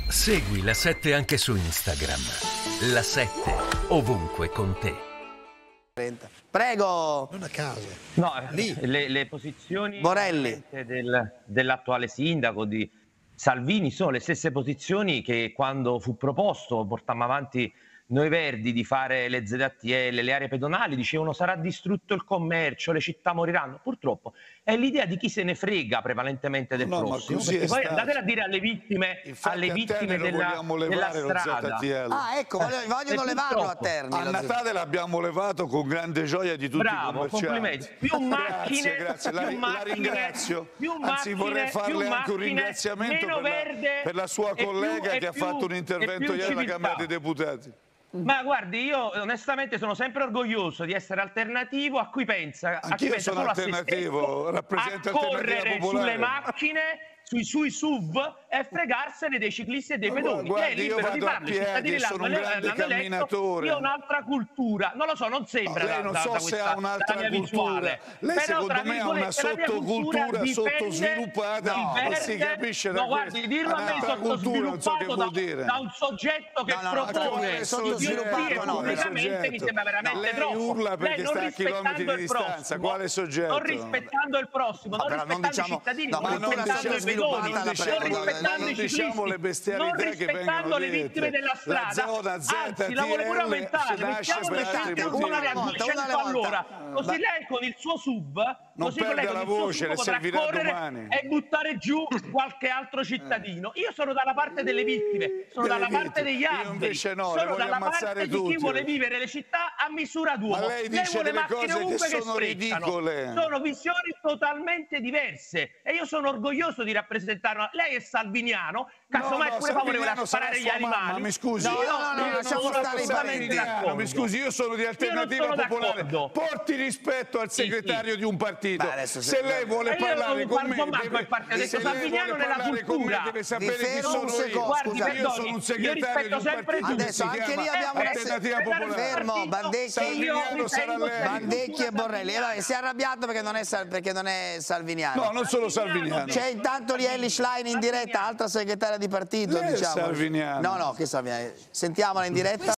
Segui la 7 anche su Instagram. La 7 ovunque con te. Prego. Non a caso. No, Lì. le posizioni Borelli. dell'attuale sindaco di Salvini sono le stesse posizioni che quando fu proposto, portammo avanti noi Verdi, di fare le ZTL, le aree pedonali, dicevano sarà distrutto il commercio, le città moriranno. Purtroppo è l'idea di chi se ne frega prevalentemente del prossimo, perché poi andatela a dire alle vittime, della strada. Ah, ecco, vogliono levarlo a Terni. A Natale l'abbiamo levato con grande gioia di tutti i commercianti. Complimenti. Più macchine, grazie, più la ringrazio. Anzi, vorrei farle anche un ringraziamento per la sua collega che ha fatto un intervento ieri alla Camera dei Deputati. Ma guardi, io onestamente sono sempre orgoglioso di essere alternativo a chi pensa, Anch'io sono alternativo, rappresento Alternativa Popolare. Sulle macchine, sui SUV e fregarsene dei ciclisti e dei pedoni. Guardi, io vado a piedi, sono un grande camminatore. Io ho un'altra cultura, non lo so, non sembra. Lei non so se ha un'altra cultura. Lei secondo me ha una sottocultura sottosviluppata, non si capisce da questo. Guardi, dirlo a me sottosviluppato da un soggetto che propone pubblicamente mi sembra veramente troppo. Lei urla perché sta a chilometri di distanza. Quale soggetto? Non rispettando il prossimo, non rispettando i cittadini, non rispettando i pedoni, non rispettando i ciclisti, non rispettando le vittime della strada. Anzi, la vuole pure aumentare, mettiamo le circolazioni a 200 all'ora, così lei con il suo SUV potrà correre e buttare giù qualche altro cittadino. Io sono dalla parte delle vittime, sono dalla parte degli alberi, sono dalla parte di chi vuole vivere le città a misura d'uomo. Lei dice delle cose che sono ridicole. Sono visioni totalmente diverse e io sono orgoglioso di rappresentarlo. Lei è salviniano, casomai pure favorevole a sparare gli animali. Ma mi scusi, mi scusi, io sono di Alternativa Popolare. Porti rispetto al segretario di un partito. Se lei vuole parlare con me, deve sapere chi sono io. Io sono un segretario di un partito. Adesso anche lì abbiamo Alternativa Popolare. Fermo, Bandecchi e Borrelli. Si è arrabbiato perché non è salviniano. No, non sono salviniano. C'è intanto lì Elly Schlein in diretta, altra segretaria di partito, Lei è diciamo. salviniano. No, che salviniano. Sentiamola in diretta.